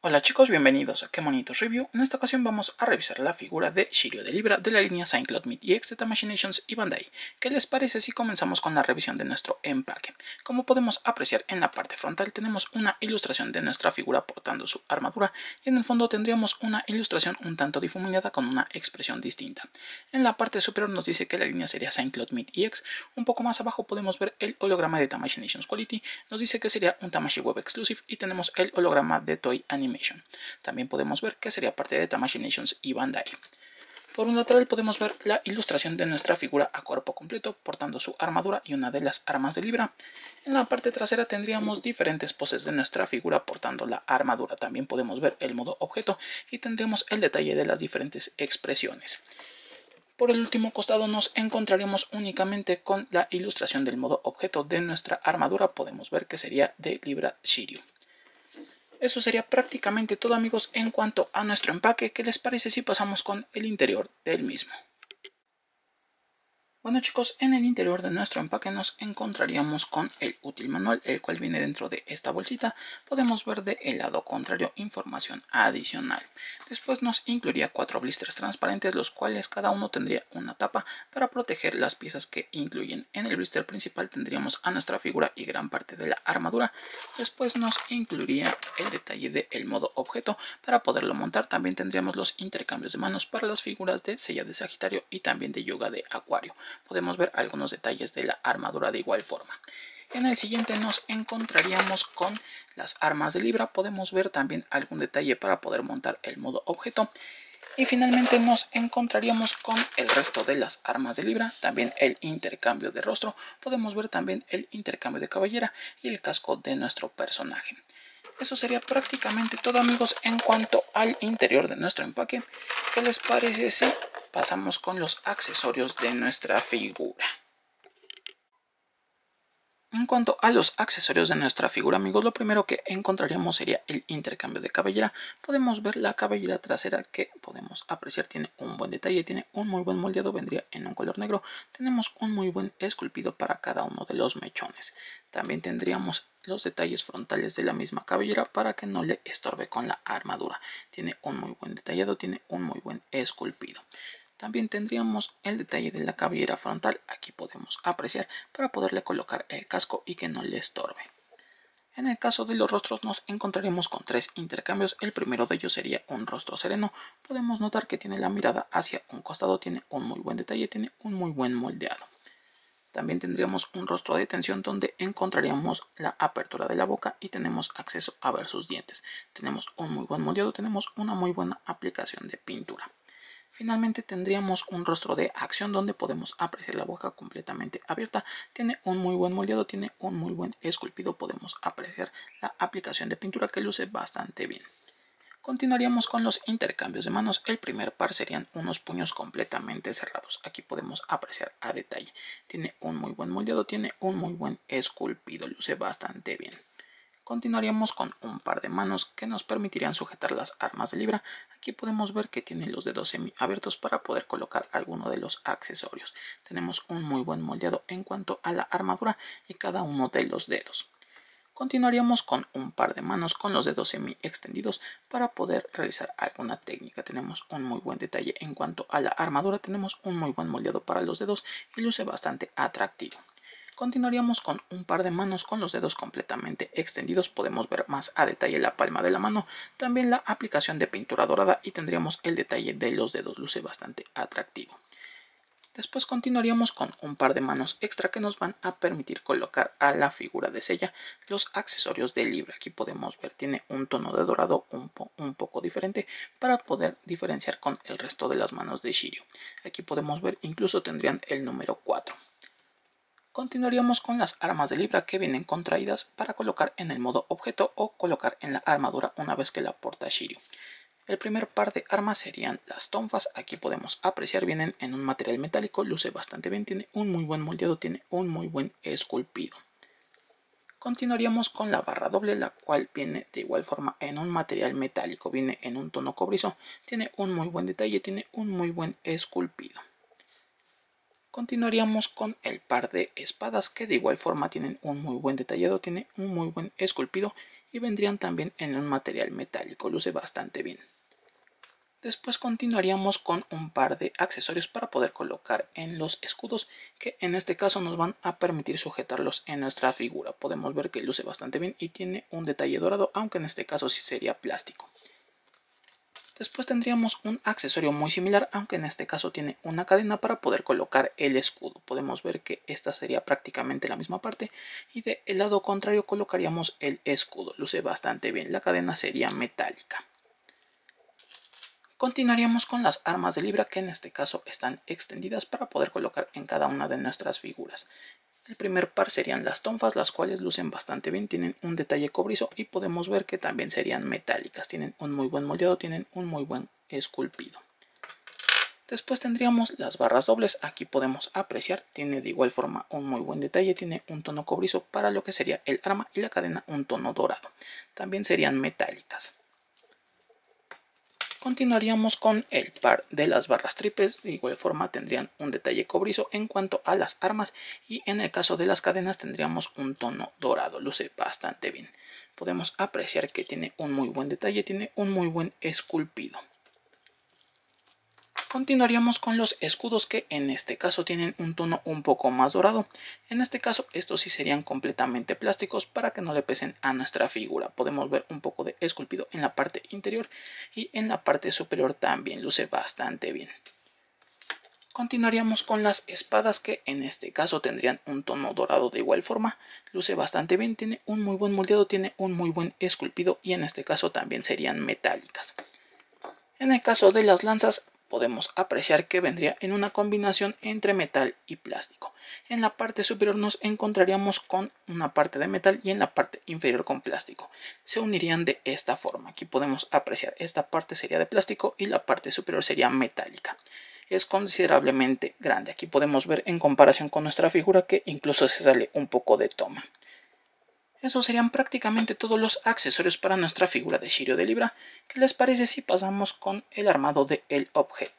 Hola chicos, bienvenidos a Qué Monitos Review. En esta ocasión vamos a revisar la figura de Shiryu de Libra de la línea Saint-Claude Meet EX de Tamashinations y Bandai. ¿Qué les parece si comenzamos con la revisión de nuestro empaque? Como podemos apreciar en la parte frontal tenemos una ilustración de nuestra figura portando su armadura y en el fondo tendríamos una ilustración un tanto difuminada con una expresión distinta. En la parte superior nos dice que la línea sería Saint-Claude Meet EX. Un poco más abajo podemos ver el holograma de Tamashinations Quality. Nos dice que sería un Tamashii Web Exclusive y tenemos el holograma de Toei Animation. También podemos ver que sería parte de Tamashinations y Bandai. Por un lateral podemos ver la ilustración de nuestra figura a cuerpo completo, portando su armadura y una de las armas de Libra. En la parte trasera tendríamos diferentes poses de nuestra figura portando la armadura. También podemos ver el modo objeto y tendremos el detalle de las diferentes expresiones. Por el último costado nos encontraremos únicamente con la ilustración del modo objeto de nuestra armadura. Podemos ver que sería de Libra Shiryu. Eso sería prácticamente todo, amigos, en cuanto a nuestro empaque. ¿Qué les parece si pasamos con el interior del mismo? Bueno chicos, en el interior de nuestro empaque nos encontraríamos con el útil manual, el cual viene dentro de esta bolsita. Podemos ver del lado contrario información adicional. Después nos incluiría 4 blisters transparentes, los cuales cada uno tendría una tapa para proteger las piezas que incluyen. En el blister principal tendríamos a nuestra figura y gran parte de la armadura. Después nos incluiría el detalle del modo objeto para poderlo montar. También tendríamos los intercambios de manos para las figuras de Seiya de Sagitario y también de Yuga de Acuario. Podemos ver algunos detalles de la armadura de igual forma. En el siguiente nos encontraríamos con las armas de Libra. Podemos ver también algún detalle para poder montar el modo objeto. Y finalmente nos encontraríamos con el resto de las armas de Libra, también el intercambio de rostro. Podemos ver también el intercambio de cabellera y el casco de nuestro personaje. Eso sería prácticamente todo, amigos, en cuanto al interior de nuestro empaque. ¿Qué les parece si pasamos con los accesorios de nuestra figura? En cuanto a los accesorios de nuestra figura, amigos, lo primero que encontraríamos sería el intercambio de cabellera. Podemos ver la cabellera trasera que podemos apreciar, tiene un buen detalle, tiene un muy buen moldeado, vendría en un color negro. Tenemos un muy buen esculpido para cada uno de los mechones. También tendríamos los detalles frontales de la misma cabellera para que no le estorbe con la armadura. Tiene un muy buen detallado, tiene un muy buen esculpido. También tendríamos el detalle de la cabellera frontal, aquí podemos apreciar para poderle colocar el casco y que no le estorbe. En el caso de los rostros nos encontraremos con 3 intercambios. El primero de ellos sería un rostro sereno. Podemos notar que tiene la mirada hacia un costado, tiene un muy buen detalle, tiene un muy buen moldeado. También tendríamos un rostro de tensión donde encontraríamos la apertura de la boca y tenemos acceso a ver sus dientes. Tenemos un muy buen moldeado, tenemos una muy buena aplicación de pintura. Finalmente tendríamos un rostro de acción donde podemos apreciar la boca completamente abierta. Tiene un muy buen moldeado, tiene un muy buen esculpido. Podemos apreciar la aplicación de pintura que luce bastante bien. Continuaríamos con los intercambios de manos. El primer par serían unos puños completamente cerrados. Aquí podemos apreciar a detalle. Tiene un muy buen moldeado, tiene un muy buen esculpido, luce bastante bien. Continuaríamos con un par de manos que nos permitirían sujetar las armas de Libra. Aquí podemos ver que tiene los dedos semiabiertos para poder colocar alguno de los accesorios. Tenemos un muy buen moldeado en cuanto a la armadura y cada uno de los dedos. Continuaríamos con un par de manos con los dedos semi extendidos para poder realizar alguna técnica. Tenemos un muy buen detalle en cuanto a la armadura, tenemos un muy buen moldeado para los dedos y luce bastante atractivo. Continuaríamos con un par de manos con los dedos completamente extendidos. Podemos ver más a detalle la palma de la mano, también la aplicación de pintura dorada y tendríamos el detalle de los dedos, luce bastante atractivo. Después continuaríamos con un par de manos extra que nos van a permitir colocar a la figura de Seiya los accesorios de Libra. Aquí podemos ver, tiene un tono de dorado un poco diferente para poder diferenciar con el resto de las manos de Shiryu. Aquí podemos ver, incluso tendrían el número 4. Continuaríamos con las armas de Libra que vienen contraídas para colocar en el modo objeto o colocar en la armadura una vez que la porta Shiryu. El primer par de armas serían las tonfas. Aquí podemos apreciar, vienen en un material metálico, luce bastante bien, tiene un muy buen moldeado, tiene un muy buen esculpido. Continuaríamos con la barra doble, la cual viene de igual forma en un material metálico, viene en un tono cobrizo, tiene un muy buen detalle, tiene un muy buen esculpido. Continuaríamos con el par de espadas que de igual forma tienen un muy buen detallado, tiene un muy buen esculpido y vendrían también en un material metálico, luce bastante bien. Después continuaríamos con un par de accesorios para poder colocar en los escudos, que en este caso nos van a permitir sujetarlos en nuestra figura. Podemos ver que luce bastante bien y tiene un detalle dorado, aunque en este caso sí sería plástico. Después tendríamos un accesorio muy similar, aunque en este caso tiene una cadena para poder colocar el escudo. Podemos ver que esta sería prácticamente la misma parte y del lado contrario colocaríamos el escudo. Luce bastante bien, la cadena sería metálica. Continuaríamos con las armas de libra, que en este caso están extendidas para poder colocar en cada una de nuestras figuras. El primer par serían las tonfas, las cuales lucen bastante bien, tienen un detalle cobrizo y podemos ver que también serían metálicas, tienen un muy buen moldeado, tienen un muy buen esculpido. Después tendríamos las barras dobles, aquí podemos apreciar, tiene de igual forma un muy buen detalle, tiene un tono cobrizo para lo que sería el arma y la cadena un tono dorado, también serían metálicas. Continuaríamos con el par de las barras triples, de igual forma tendrían un detalle cobrizo en cuanto a las armas y en el caso de las cadenas tendríamos un tono dorado, luce bastante bien. Podemos apreciar que tiene un muy buen detalle, tiene un muy buen esculpido. Continuaríamos con los escudos, que en este caso tienen un tono un poco más dorado. En este caso estos sí serían completamente plásticos para que no le pesen a nuestra figura. Podemos ver un poco de esculpido en la parte interior y en la parte superior también luce bastante bien. Continuaríamos con las espadas, que en este caso tendrían un tono dorado de igual forma. Luce bastante bien, tiene un muy buen moldeado, tiene un muy buen esculpido y en este caso también serían metálicas. En el caso de las lanzas podemos apreciar que vendría en una combinación entre metal y plástico. En la parte superior nos encontraríamos con una parte de metal y en la parte inferior con plástico. Se unirían de esta forma. Aquí podemos apreciar, esta parte sería de plástico y la parte superior sería metálica. Es considerablemente grande. Aquí podemos ver en comparación con nuestra figura que incluso se sale un poco de toma. Esos serían prácticamente todos los accesorios para nuestra figura de Shiryu de Libra. ¿Qué les parece si pasamos con el armado del objeto?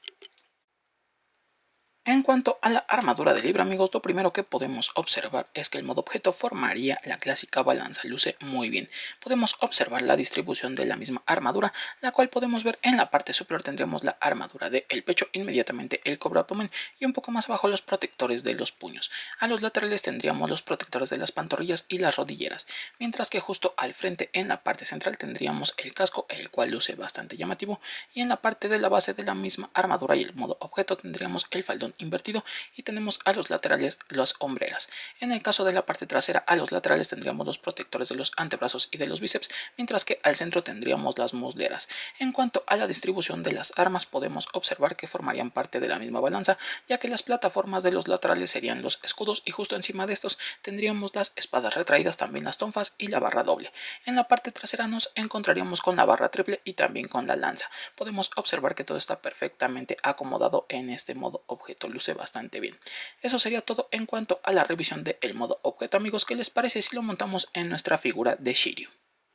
En cuanto a la armadura de Libra, amigos, lo primero que podemos observar es que el modo objeto formaría la clásica balanza, luce muy bien. Podemos observar la distribución de la misma armadura, la cual podemos ver en la parte superior tendríamos la armadura del pecho, inmediatamente el cobra abdomen y un poco más abajo los protectores de los puños. A los laterales tendríamos los protectores de las pantorrillas y las rodilleras, mientras que justo al frente en la parte central tendríamos el casco, el cual luce bastante llamativo, y en la parte de la base de la misma armadura y el modo objeto tendríamos el faldón invertido y tenemos a los laterales las hombreras. En el caso de la parte trasera, a los laterales tendríamos los protectores de los antebrazos y de los bíceps, mientras que al centro tendríamos las musleras. En cuanto a la distribución de las armas, podemos observar que formarían parte de la misma balanza, ya que las plataformas de los laterales serían los escudos y justo encima de estos tendríamos las espadas retraídas, también las tonfas y la barra doble. En la parte trasera nos encontraríamos con la barra triple y también con la lanza. Podemos observar que todo está perfectamente acomodado en este modo objeto, luce bastante bien. Eso sería todo en cuanto a la revisión del modo objeto, amigos. ¿Qué les parece si lo montamos en nuestra figura de Shiryu?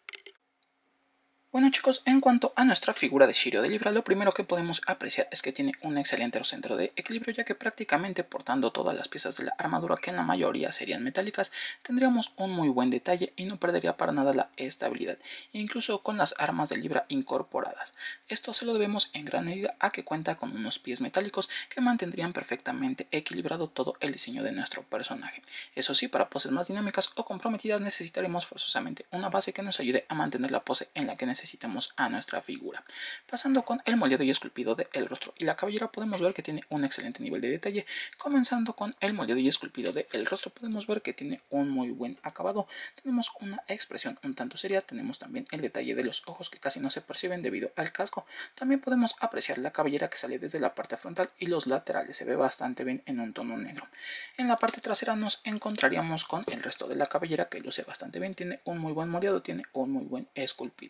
Bueno, chicos, en cuanto a nuestra figura de Shiryu de Libra, lo primero que podemos apreciar es que tiene un excelente centro de equilibrio, ya que prácticamente portando todas las piezas de la armadura, que en la mayoría serían metálicas, tendríamos un muy buen detalle y no perdería para nada la estabilidad, incluso con las armas de Libra incorporadas. Esto se lo debemos en gran medida a que cuenta con unos pies metálicos que mantendrían perfectamente equilibrado todo el diseño de nuestro personaje. Eso sí, para poses más dinámicas o comprometidas necesitaremos forzosamente una base que nos ayude a mantener la pose en la que necesitamos a nuestra figura. Pasando con el moldeado y esculpido del rostro y la cabellera, podemos ver que tiene un excelente nivel de detalle. Comenzando con el moldeado y esculpido del rostro, podemos ver que tiene un muy buen acabado. Tenemos una expresión un tanto seria, tenemos también el detalle de los ojos que casi no se perciben debido al casco. También podemos apreciar la cabellera que sale desde la parte frontal y los laterales, se ve bastante bien en un tono negro. En la parte trasera nos encontraríamos con el resto de la cabellera, que luce bastante bien, tiene un muy buen moldeado, tiene un muy buen esculpido.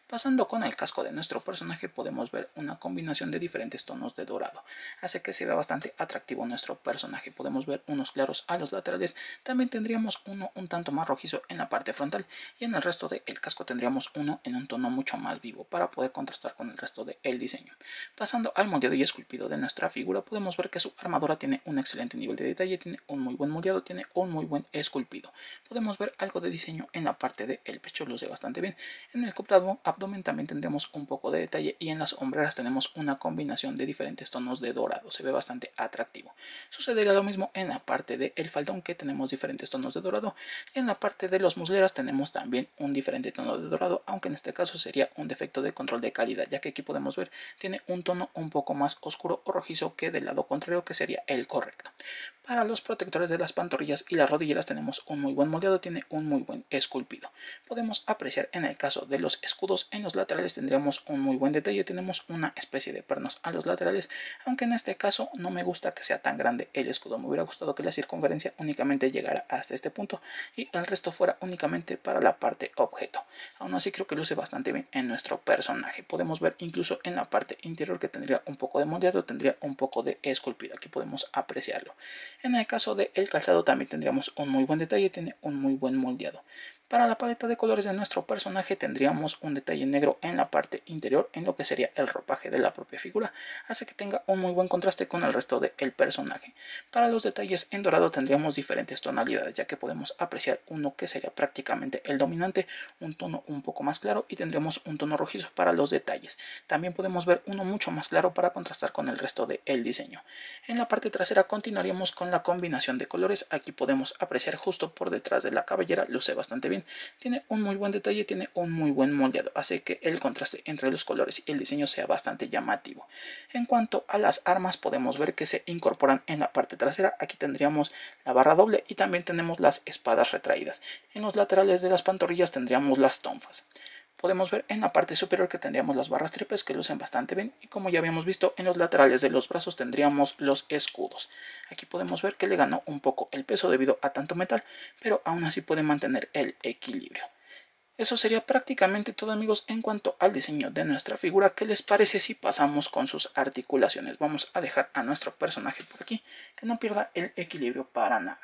Pasando con el casco de nuestro personaje podemos ver una combinación de diferentes tonos de dorado. Hace que se vea bastante atractivo nuestro personaje. Podemos ver unos claros a los laterales. También tendríamos uno un tanto más rojizo en la parte frontal y en el resto del casco tendríamos uno en un tono mucho más vivo para poder contrastar con el resto del diseño. Pasando al moldeado y esculpido de nuestra figura podemos ver que su armadura tiene un excelente nivel de detalle, tiene un muy buen moldeado, tiene un muy buen esculpido. Podemos ver algo de diseño en la parte del pecho, luce bastante bien. En el abdomen también tendremos un poco de detalle y en las hombreras tenemos una combinación de diferentes tonos de dorado, se ve bastante atractivo. Sucederá lo mismo en la parte del faldón, que tenemos diferentes tonos de dorado, y en la parte de los musleras tenemos también un diferente tono de dorado, aunque en este caso sería un defecto de control de calidad, ya que aquí podemos ver tiene un tono un poco más oscuro o rojizo que del lado contrario, que sería el correcto. Para los protectores de las pantorrillas y las rodilleras tenemos un muy buen moldeado, tiene un muy buen esculpido. Podemos apreciar en el caso de los escudos, en los laterales tendríamos un muy buen detalle, tenemos una especie de pernos a los laterales, aunque en este caso no me gusta que sea tan grande el escudo, me hubiera gustado que la circunferencia únicamente llegara hasta este punto y el resto fuera únicamente para la parte objeto. Aún así creo que luce bastante bien en nuestro personaje. Podemos ver incluso en la parte interior que tendría un poco de moldeado, tendría un poco de esculpido, aquí podemos apreciarlo. En el caso del calzado también tendríamos un muy buen detalle, tiene un muy buen moldeado. Para la paleta de colores de nuestro personaje tendríamos un detalle negro en la parte interior, en lo que sería el ropaje de la propia figura, hace que tenga un muy buen contraste con el resto del personaje. Para los detalles en dorado tendríamos diferentes tonalidades, ya que podemos apreciar uno que sería prácticamente el dominante, un tono un poco más claro, y tendremos un tono rojizo para los detalles. También podemos ver uno mucho más claro para contrastar con el resto del diseño. En la parte trasera continuaríamos con la combinación de colores. Aquí podemos apreciar justo por detrás de la cabellera, luce bastante bien, tiene un muy buen detalle, tiene un muy buen moldeado, hace que el contraste entre los colores y el diseño sea bastante llamativo. En cuanto a las armas podemos ver que se incorporan en la parte trasera. Aquí tendríamos la barra doble y también tenemos las espadas retraídas. En los laterales de las pantorrillas tendríamos las tonfas. Podemos ver en la parte superior que tendríamos las barras triples, que lucen bastante bien, y como ya habíamos visto en los laterales de los brazos tendríamos los escudos. Aquí podemos ver que le ganó un poco el peso debido a tanto metal, pero aún así puede mantener el equilibrio. Eso sería prácticamente todo, amigos, en cuanto al diseño de nuestra figura. ¿Qué les parece si pasamos con sus articulaciones? Vamos a dejar a nuestro personaje por aquí, que no pierda el equilibrio para nada.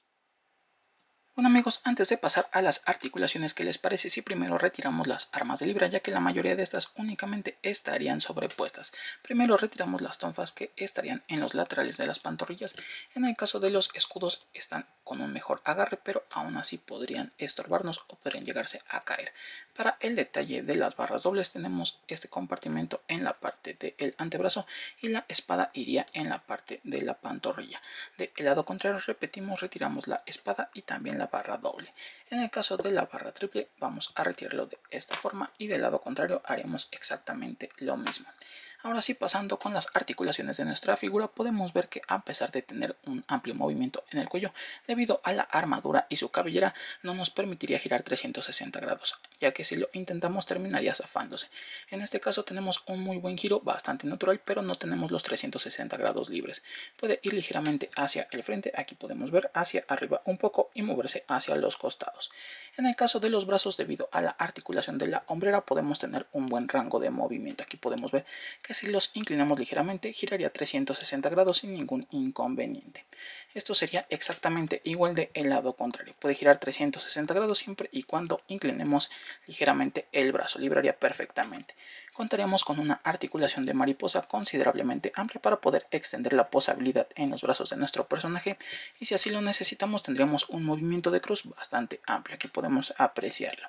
Bueno, amigos, antes de pasar a las articulaciones, ¿qué les parece si primero retiramos las armas de libra, ya que la mayoría de estas únicamente estarían sobrepuestas? Primero retiramos las tonfas, que estarían en los laterales de las pantorrillas. En el caso de los escudos están con un mejor agarre, pero aún así podrían estorbarnos o podrían llegarse a caer. Para el detalle de las barras dobles tenemos este compartimento en la parte del antebrazo y la espada iría en la parte de la pantorrilla. Del lado contrario repetimos, retiramos la espada y también la barra doble. En el caso de la barra triple vamos a retirarlo de esta forma y del lado contrario haremos exactamente lo mismo. Ahora sí, pasando con las articulaciones de nuestra figura, podemos ver que a pesar de tener un amplio movimiento en el cuello, debido a la armadura y su cabellera, no nos permitiría girar 360 grados, ya que si lo intentamos terminaría zafándose. En este caso tenemos un muy buen giro, bastante natural, pero no tenemos los 360 grados libres. Puede ir ligeramente hacia el frente, aquí podemos ver hacia arriba un poco y moverse hacia los costados. En el caso de los brazos, debido a la articulación de la hombrera, podemos tener un buen rango de movimiento. Aquí podemos ver que si los inclinamos ligeramente giraría 360 grados sin ningún inconveniente. Esto sería exactamente igual del lado contrario, puede girar 360 grados siempre y cuando inclinemos ligeramente el brazo, libraría perfectamente. Contaríamos con una articulación de mariposa considerablemente amplia para poder extender la posabilidad en los brazos de nuestro personaje, y si así lo necesitamos tendríamos un movimiento de cruz bastante amplio, aquí podemos apreciarlo.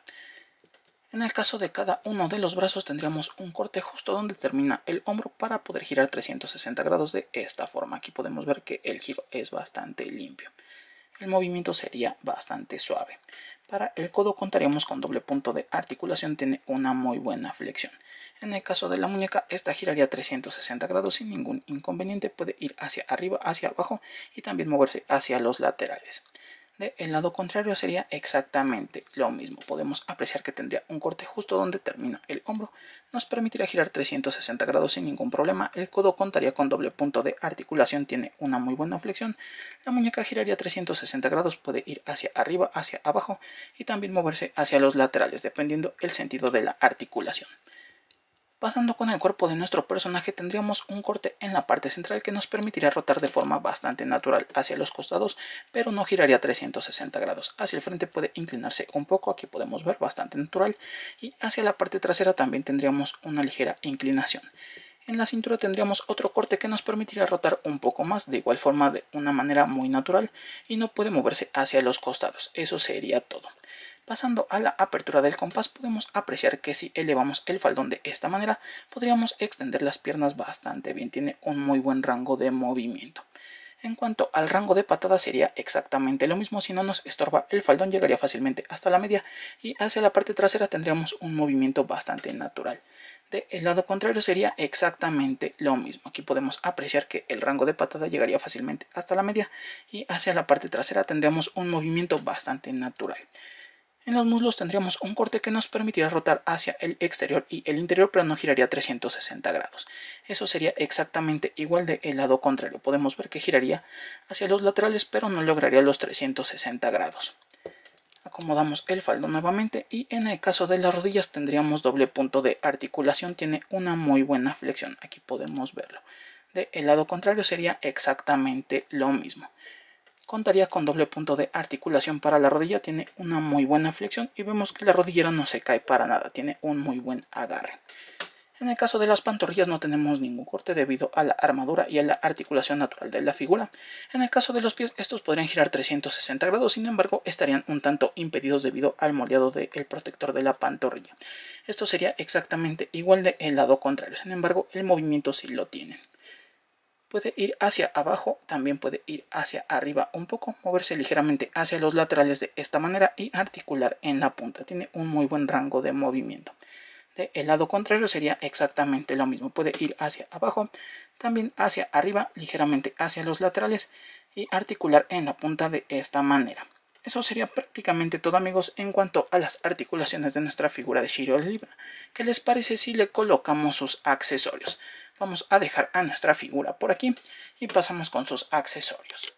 En el caso de cada uno de los brazos tendríamos un corte justo donde termina el hombro para poder girar 360 grados de esta forma. Aquí podemos ver que el giro es bastante limpio. El movimiento sería bastante suave. Para el codo contaríamos con doble punto de articulación, tiene una muy buena flexión. En el caso de la muñeca, esta giraría 360 grados sin ningún inconveniente, puede ir hacia arriba, hacia abajo y también moverse hacia los laterales. Del lado contrario sería exactamente lo mismo. Podemos apreciar que tendría un corte justo donde termina el hombro. Nos permitirá girar 360 grados sin ningún problema. El codo contaría con doble punto de articulación, tiene una muy buena flexión. La muñeca giraría 360 grados, puede ir hacia arriba, hacia abajo y también moverse hacia los laterales, dependiendo el sentido de la articulación. Pasando con el cuerpo de nuestro personaje, tendríamos un corte en la parte central que nos permitirá rotar de forma bastante natural hacia los costados, pero no giraría 360 grados. Hacia el frente puede inclinarse un poco, aquí podemos ver bastante natural, y hacia la parte trasera también tendríamos una ligera inclinación. En la cintura tendríamos otro corte que nos permitirá rotar un poco más, de igual forma de una manera muy natural, y no puede moverse hacia los costados. Eso sería todo. Pasando a la apertura del compás, podemos apreciar que si elevamos el faldón de esta manera, podríamos extender las piernas bastante bien, tiene un muy buen rango de movimiento. En cuanto al rango de patada sería exactamente lo mismo, si no nos estorba el faldón llegaría fácilmente hasta la media y hacia la parte trasera tendríamos un movimiento bastante natural. Del lado contrario sería exactamente lo mismo, aquí podemos apreciar que el rango de patada llegaría fácilmente hasta la media y hacia la parte trasera tendríamos un movimiento bastante natural. En los muslos tendríamos un corte que nos permitirá rotar hacia el exterior y el interior, pero no giraría 360 grados. Eso sería exactamente igual del lado contrario. Podemos ver que giraría hacia los laterales, pero no lograría los 360 grados. Acomodamos el faldón nuevamente y en el caso de las rodillas tendríamos doble punto de articulación. Tiene una muy buena flexión. Aquí podemos verlo. Del lado contrario sería exactamente lo mismo. Contaría con doble punto de articulación para la rodilla, tiene una muy buena flexión y vemos que la rodillera no se cae para nada, tiene un muy buen agarre. En el caso de las pantorrillas no tenemos ningún corte debido a la armadura y a la articulación natural de la figura. En el caso de los pies, estos podrían girar 360 grados, sin embargo estarían un tanto impedidos debido al moldeado del protector de la pantorrilla. Esto sería exactamente igual del lado contrario, sin embargo el movimiento sí lo tienen. Puede ir hacia abajo, también puede ir hacia arriba un poco, moverse ligeramente hacia los laterales de esta manera y articular en la punta. Tiene un muy buen rango de movimiento. Del lado contrario sería exactamente lo mismo. Puede ir hacia abajo, también hacia arriba, ligeramente hacia los laterales y articular en la punta de esta manera. Eso sería prácticamente todo, amigos, en cuanto a las articulaciones de nuestra figura de Shiro Libra. ¿Qué les parece si le colocamos sus accesorios? Vamos a dejar a nuestra figura por aquí y pasamos con sus accesorios.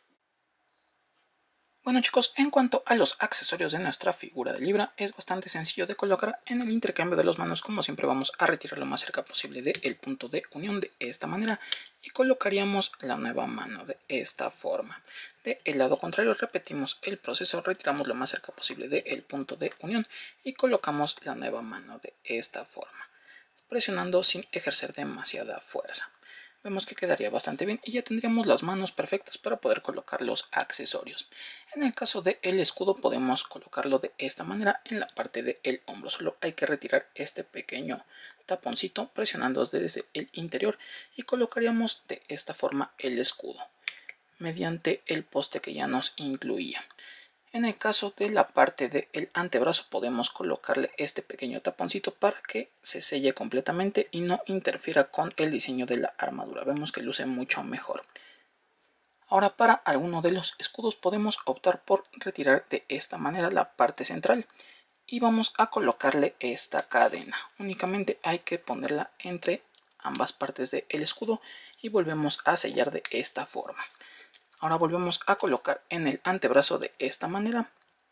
Bueno, chicos, en cuanto a los accesorios de nuestra figura de Libra, es bastante sencillo de colocar. En el intercambio de las manos, como siempre, vamos a retirar lo más cerca posible del punto de unión de esta manera y colocaríamos la nueva mano de esta forma. Del lado contrario repetimos el proceso, retiramos lo más cerca posible del punto de unión y colocamos la nueva mano de esta forma, presionando sin ejercer demasiada fuerza. Vemos que quedaría bastante bien y ya tendríamos las manos perfectas para poder colocar los accesorios. En el caso del escudo podemos colocarlo de esta manera en la parte del hombro. Solo hay que retirar este pequeño taponcito presionando desde el interior y colocaríamos de esta forma el escudo mediante el poste que ya nos incluía. En el caso de la parte del antebrazo podemos colocarle este pequeño taponcito para que se selle completamente y no interfiera con el diseño de la armadura. Vemos que luce mucho mejor. Ahora, para alguno de los escudos podemos optar por retirar de esta manera la parte central y vamos a colocarle esta cadena. Únicamente hay que ponerla entre ambas partes del escudo y volvemos a sellar de esta forma. Ahora volvemos a colocar en el antebrazo de esta manera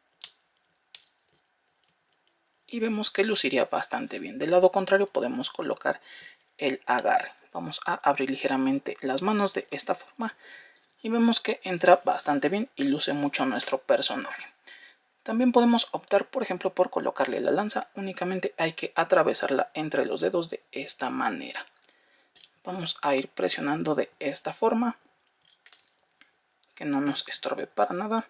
y vemos que luciría bastante bien. Del lado contrario podemos colocar el agarre. Vamos a abrir ligeramente las manos de esta forma y vemos que entra bastante bien y luce mucho nuestro personaje. También podemos optar, por ejemplo, por colocarle la lanza. Únicamente hay que atravesarla entre los dedos de esta manera. Vamos a ir presionando de esta forma, que no nos estorbe para nada.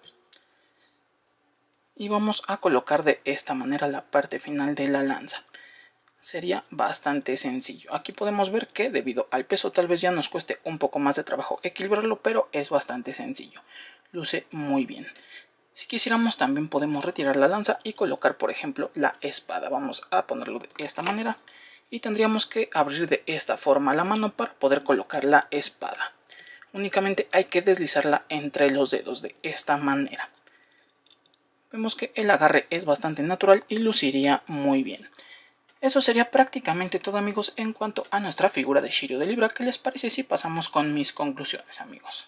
Y vamos a colocar de esta manera la parte final de la lanza. Sería bastante sencillo. Aquí podemos ver que debido al peso tal vez ya nos cueste un poco más de trabajo equilibrarlo, pero es bastante sencillo. Luce muy bien. Si quisiéramos también podemos retirar la lanza y colocar, por ejemplo, la espada. Vamos a ponerlo de esta manera y tendríamos que abrir de esta forma la mano para poder colocar la espada. Únicamente hay que deslizarla entre los dedos de esta manera. vemos que el agarre es bastante natural y luciría muy bien. Eso sería prácticamente todo, amigos, en cuanto a nuestra figura de Shiryu de Libra. ¿Qué les parece si pasamos con mis conclusiones, amigos?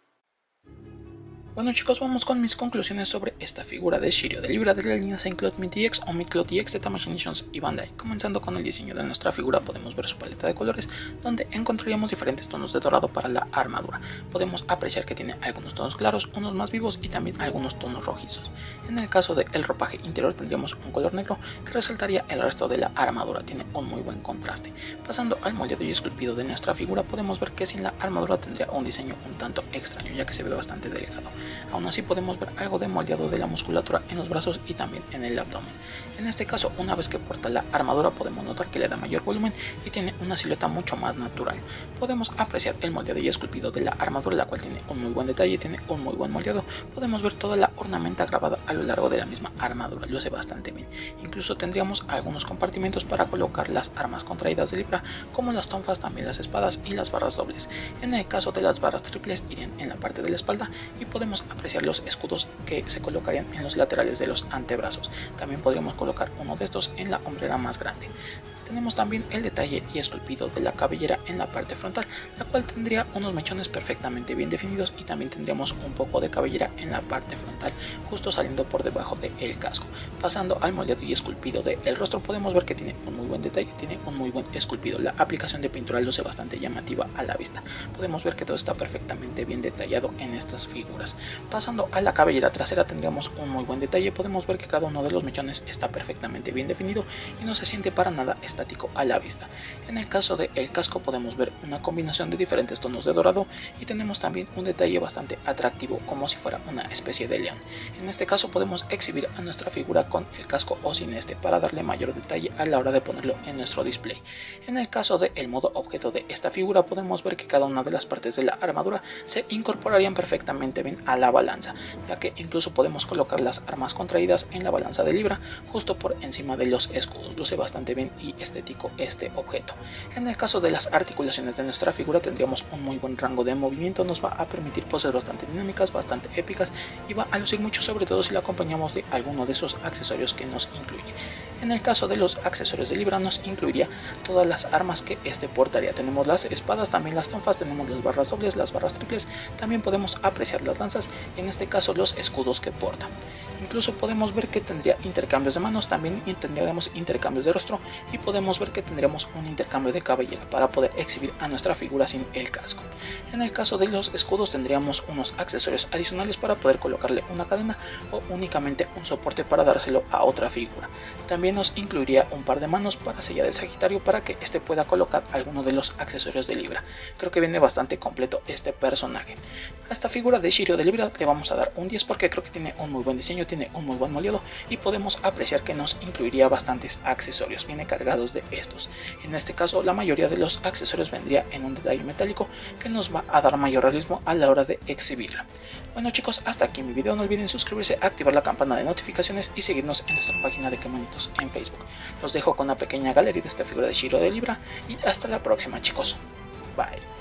Bueno, chicos, vamos con mis conclusiones sobre esta figura de Shiryu de Libra de la línea Saint Claude Mid DX o Mid Claude DX de Tamashinitions y Bandai. Comenzando con el diseño de nuestra figura, podemos ver su paleta de colores, donde encontraríamos diferentes tonos de dorado para la armadura. Podemos apreciar que tiene algunos tonos claros, unos más vivos y también algunos tonos rojizos. En el caso del ropaje interior tendríamos un color negro que resaltaría el resto de la armadura, tiene un muy buen contraste. Pasando al moldeado y esculpido de nuestra figura, podemos ver que sin la armadura tendría un diseño un tanto extraño, ya que se ve bastante delgado. Aún así podemos ver algo de moldeado de la musculatura en los brazos y también en el abdomen. En este caso, una vez que porta la armadura, podemos notar que le da mayor volumen y tiene una silueta mucho más natural. Podemos apreciar el moldeado y esculpido de la armadura, la cual tiene un muy buen detalle, tiene un muy buen moldeado. Podemos ver toda la ornamenta grabada a lo largo de la misma armadura, luce bastante bien. Incluso tendríamos algunos compartimentos para colocar las armas contraídas de Libra, como las tonfas, también las espadas y las barras dobles. En el caso de las barras triples, irían en la parte de la espalda y podemos apreciar los escudos que se colocarían en los laterales de los antebrazos. También podríamos colocar uno de estos en la hombrera más grande. Tenemos también el detalle y esculpido de la cabellera en la parte frontal, la cual tendría unos mechones perfectamente bien definidos y también tendríamos un poco de cabellera en la parte frontal, justo saliendo por debajo del casco. Pasando al moldeado y esculpido del rostro, podemos ver que tiene un muy buen detalle, tiene un muy buen esculpido. La aplicación de pintura luce bastante llamativa a la vista. Podemos ver que todo está perfectamente bien detallado en estas figuras. Pasando a la cabellera trasera, tendríamos un muy buen detalle. Podemos ver que cada uno de los mechones está perfectamente bien definido y no se siente para nada estático a la vista. En el caso del casco podemos ver una combinación de diferentes tonos de dorado y tenemos también un detalle bastante atractivo, como si fuera una especie de león. En este caso podemos exhibir a nuestra figura con el casco o sin este para darle mayor detalle a la hora de ponerlo en nuestro display. En el caso del modo objeto de esta figura, podemos ver que cada una de las partes de la armadura se incorporarían perfectamente bien a la balanza, ya que incluso podemos colocar las armas contraídas en la balanza de Libra justo por encima de los escudos. Luce bastante bien y estético este objeto. En el caso de las articulaciones de nuestra figura, tendríamos un muy buen rango de movimiento, nos va a permitir poses bastante dinámicas, bastante épicas y va a lucir mucho, sobre todo si la acompañamos de alguno de esos accesorios que nos incluye. En el caso de los accesorios de Libra, nos incluiría todas las armas que este portaría. Tenemos las espadas, también las tonfas, tenemos las barras dobles, las barras triples, también podemos apreciar las lanzas y en este caso los escudos que porta. Incluso podemos ver que tendría intercambios de manos, también tendríamos intercambios de rostro y podemos ver que tendremos un intercambio de cabellera para poder exhibir a nuestra figura sin el casco. En el caso de los escudos tendríamos unos accesorios adicionales para poder colocarle una cadena o únicamente un soporte para dárselo a otra figura. También nos incluiría un par de manos para sellar el Sagitario para que éste pueda colocar alguno de los accesorios de Libra. Creo que viene bastante completo este personaje. A esta figura de Shiryu de Libra le vamos a dar un 10 porque creo que tiene un muy buen diseño, tiene un muy buen moldeado y podemos apreciar que nos incluiría bastantes accesorios, viene cargados de estos. En este caso la mayoría de los accesorios vendría en un detalle metálico que nos va a dar mayor realismo a la hora de exhibirla. Bueno, chicos, hasta aquí mi video. No olviden suscribirse, activar la campana de notificaciones y seguirnos en nuestra página de Quemonitos en Facebook. Los dejo con una pequeña galería de esta figura de Shiryu de Libra y hasta la próxima, chicos. Bye.